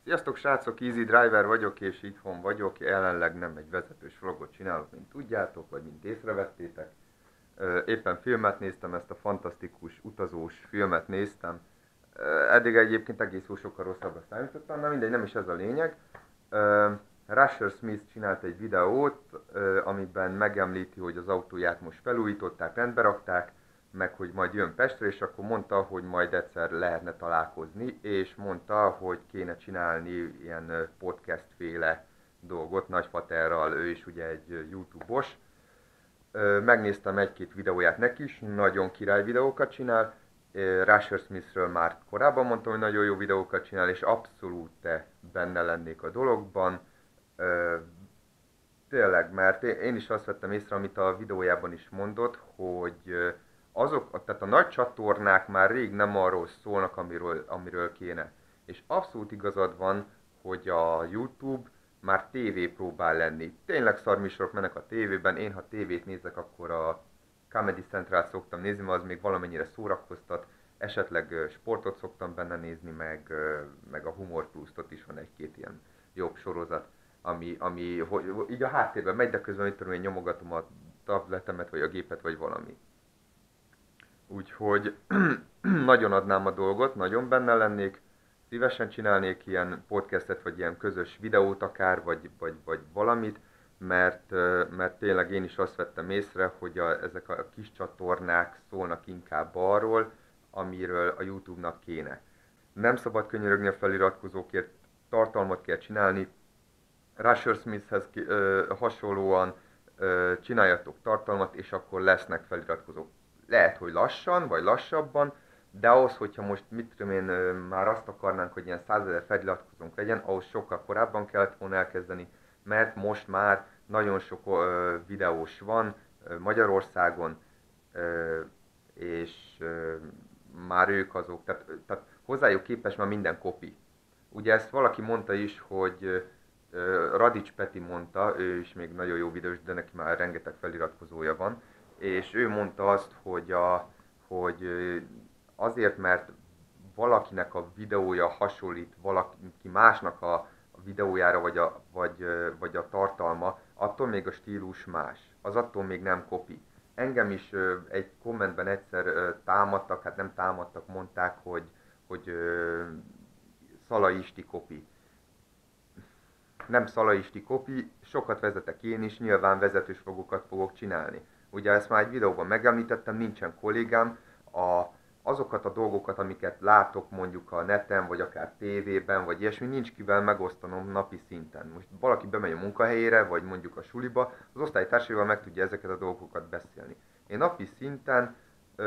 Sziasztok srácok, Easy Driver vagyok, és itthon vagyok. Jelenleg nem egy vezetős vlogot csinálok, mint tudjátok, vagy mint észrevettétek. Éppen filmet néztem, ezt a fantasztikus utazós filmet néztem. Eddig egyébként egész jó sokkal rosszabbra számítottam, na mindegy, nem is ez a lényeg. Rusher Smith csinált egy videót, amiben megemlíti, hogy az autóját most felújították, rendbe rakták, meg hogy majd jön Pestre, és akkor mondta, hogy majd egyszer lehetne találkozni, és mondta, hogy kéne csinálni ilyen podcast-féle dolgot Nagyfaterral, ő is ugye egy YouTube-os. Megnéztem egy-két videóját neki is, nagyon király videókat csinál. Rusher Smithről már korábban mondtam, hogy nagyon jó videókat csinál, és abszolút benne lennék a dologban. Tényleg, mert én is azt vettem észre, amit a videójában is mondott, hogy tehát a nagy csatornák már rég nem arról szólnak, amiről kéne. És abszolút igazad van, hogy a YouTube már tévé próbál lenni. Tényleg szarműsorok mennek a tévében, én ha tévét nézek, akkor a Comedy Central szoktam nézni, mert az még valamennyire szórakoztat, esetleg sportot szoktam benne nézni, meg a Humor Plus-ot is van egy-két ilyen jobb sorozat, ami hogy így a háttérben megy, de közben mit tudom, én nyomogatom a tabletemet, vagy a gépet, vagy valami. Úgyhogy nagyon adnám a dolgot, nagyon benne lennék, szívesen csinálnék ilyen podcastet, vagy ilyen közös videót akár, vagy valamit, mert tényleg én is azt vettem észre, hogy ezek a kis csatornák szólnak inkább arról, amiről a YouTube-nak kéne. Nem szabad könyörögni a feliratkozókért, tartalmat kell csinálni. Rusher Smithhez hasonlóan csináljatok tartalmat, és akkor lesznek feliratkozók. Lehet, hogy lassan, vagy lassabban, de ahhoz, hogyha most mit tudom én, már azt akarnánk, hogy ilyen 100 000 feliratkozónk legyen, ahhoz sokkal korábban kellett volna elkezdeni, mert most már nagyon sok videós van Magyarországon, és már ők azok, tehát hozzájuk képest már minden kopi. Ugye ezt valaki mondta is, hogy Radics Peti mondta, ő is még nagyon jó videós, de neki már rengeteg feliratkozója van, és ő mondta azt, hogy azért, mert valakinek a videója hasonlít valaki másnak a videójára, vagy a tartalma, attól még a stílus más. Az attól még nem kopi. Engem is egy kommentben egyszer támadtak, hát nem támadtak, mondták, hogy Szalai Isti kopi. Nem Szalaisti kopi, sokat vezetek én is, nyilván vezetős vlogokat fogok csinálni. Ugye ezt már egy videóban megemlítettem, nincsen kollégám, azokat a dolgokat, amiket látok mondjuk a neten, vagy akár tévében, vagy ilyesmi, nincs kivel megosztanom napi szinten. Most valaki bemegy a munkahelyére, vagy mondjuk a suliba, az osztálytársaival meg tudja ezeket a dolgokat beszélni. Én napi szinten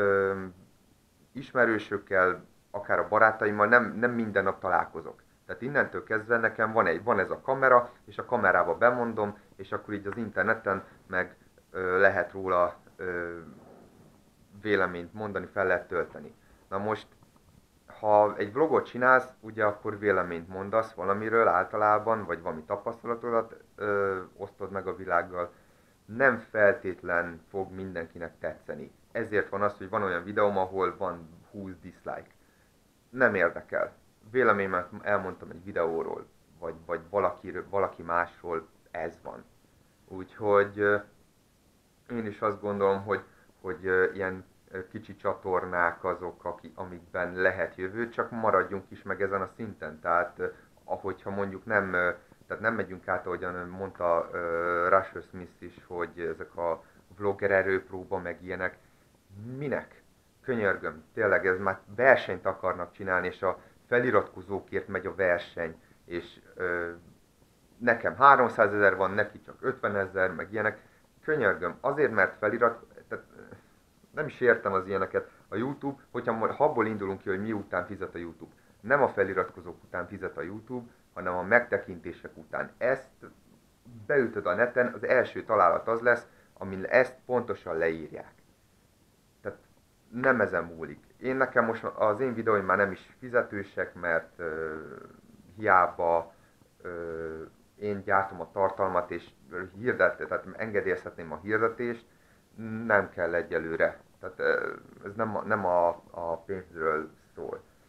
ismerősökkel, akár a barátaimmal nem minden nap találkozok. Tehát innentől kezdve nekem van ez a kamera, és a kamerába bemondom, és akkor így az interneten meg lehet róla véleményt mondani, fel lehet tölteni. Na most, ha egy vlogot csinálsz, ugye akkor véleményt mondasz valamiről általában, vagy valami tapasztalatodat osztod meg a világgal, nem feltétlen fog mindenkinek tetszeni. Ezért van az, hogy van olyan videóm, ahol van 20 dislike. Nem érdekel. Véleményemet elmondtam egy videóról, vagy valaki másról, ez van. Úgyhogy én is azt gondolom, hogy ilyen kicsi csatornák azok, amikben lehet jövő, csak maradjunk is meg ezen a szinten. Tehát ahogyha mondjuk tehát nem megyünk át, ahogyan mondta Rusher Smith is, hogy ezek a vlogger erőpróba, meg ilyenek, minek? Könyörgöm, tényleg ez már versenyt akarnak csinálni, és a feliratkozókért megy a verseny, és nekem 300 000 van, neki csak 50 000, meg ilyenek. Könyörgöm, azért, mert tehát nem is értem az ilyeneket. A YouTube, hogyha abból indulunk ki, hogy miután fizet a YouTube, nem a feliratkozók után fizet a YouTube, hanem a megtekintések után. Ezt beütöd a neten, az első találat az lesz, amin ezt pontosan leírják. Tehát nem ezen múlik. Nekem most az én videóim már nem is fizetősek, mert hiába én gyártom a tartalmat, és tehát engedélyezhetném a hirdetést, nem kell egyelőre. Tehát ez nem a pénzről szól.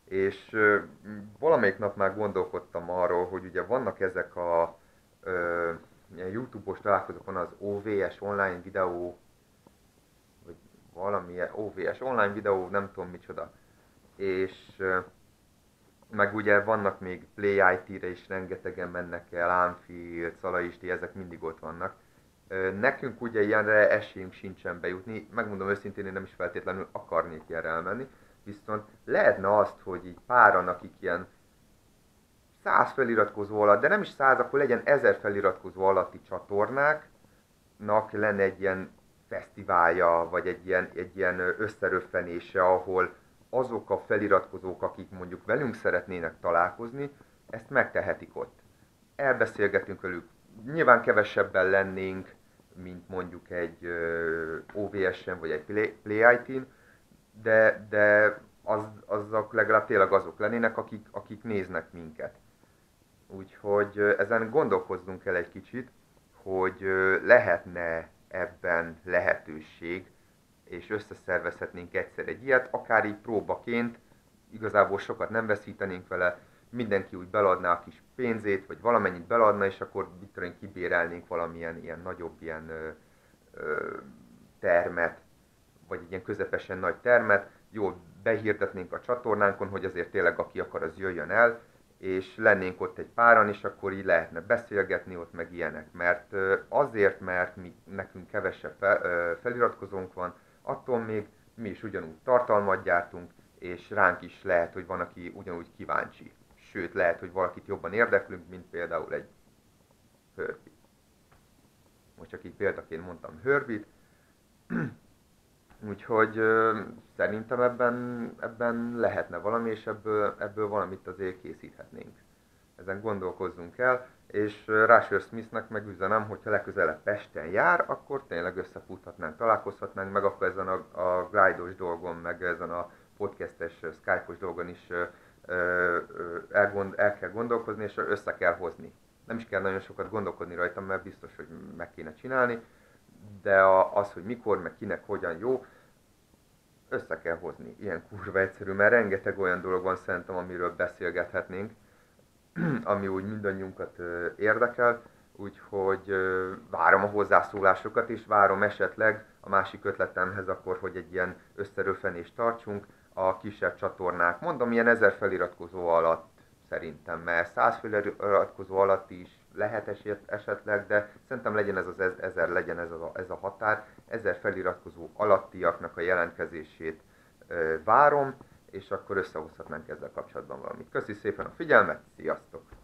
És valamelyik nap már gondolkodtam arról, hogy ugye vannak ezek a ilyen YouTube-os találkozók, van az OVS online videó, vagy valamilyen OVS online videó, nem tudom micsoda. És meg ugye vannak még Play IT-re is rengetegen mennek el, Ánfield, Szalaisti, ezek mindig ott vannak. Nekünk ugye ilyenre esélyünk sincsen bejutni, megmondom őszintén, én nem is feltétlenül akarnék ilyenre elmenni, viszont lehetne azt, hogy így páran, akik ilyen 100 feliratkozó alatt, de nem is 100, akkor legyen 1000 feliratkozó alatti csatornáknak lenne egy ilyen fesztiválja, vagy egy ilyen összeröffenése, ahol azok a feliratkozók, akik mondjuk velünk szeretnének találkozni, ezt megtehetik ott. Elbeszélgetünk velük. Nyilván kevesebben lennénk, mint mondjuk egy OVS-en vagy egy Play IT-n, de azok legalább tényleg azok lennének, akik néznek minket. Úgyhogy ezen gondolkozzunk el egy kicsit, hogy lehetne ebben lehetőség, és összeszervezhetnénk egyszer egy ilyet, akár így próbaként, igazából sokat nem veszítenénk vele, mindenki úgy beladná a kis pénzét, vagy valamennyit beladna, és akkor mit kibérelnénk valamilyen ilyen nagyobb ilyen termet, vagy egy ilyen közepesen nagy termet, jól behirdetnénk a csatornánkon, hogy azért tényleg aki akar, az jöjjön el, és lennénk ott egy páran, és akkor így lehetne beszélgetni ott meg ilyenek. Mert azért, mert nekünk kevesebb feliratkozónk van, attól még mi is ugyanúgy tartalmat gyártunk, és ránk is lehet, hogy van, aki ugyanúgy kíváncsi. Sőt, lehet, hogy valakit jobban érdeklünk, mint például egy Herbie. Most csak így példaként mondtam Herbie-t. Úgyhogy szerintem ebben lehetne valami, és ebből valamit azért készíthetnénk. Ezen gondolkozzunk el, és Rusher Smithnek megüzenem, hogyha legközelebb Pesten jár, akkor tényleg összefuthatnánk, találkozhatnánk, meg akkor ezen a Glide-os dolgon, meg ezen a podcastes, Skype-os dolgon is el kell gondolkozni, és össze kell hozni. Nem is kell nagyon sokat gondolkodni rajtam, mert biztos, hogy meg kéne csinálni, de az, hogy mikor, meg kinek, hogyan jó, össze kell hozni. Ilyen kurva egyszerű, mert rengeteg olyan dolog van szerintem, amiről beszélgethetnénk, ami úgy mindannyiunkat érdekel, úgyhogy várom a hozzászólásokat, és várom esetleg a másik ötletemhez akkor, hogy egy ilyen összeröffenést tartsunk a kisebb csatornák. Mondom, ilyen 1000 feliratkozó alatt szerintem, mert 100 feliratkozó alatt is lehet esetleg, de szerintem legyen ez az 1000, legyen ez a határ. 1000 feliratkozó alattiaknak a jelentkezését várom, és akkor összehozhatnánk ezzel kapcsolatban valamit. Köszi szépen a figyelmet, sziasztok!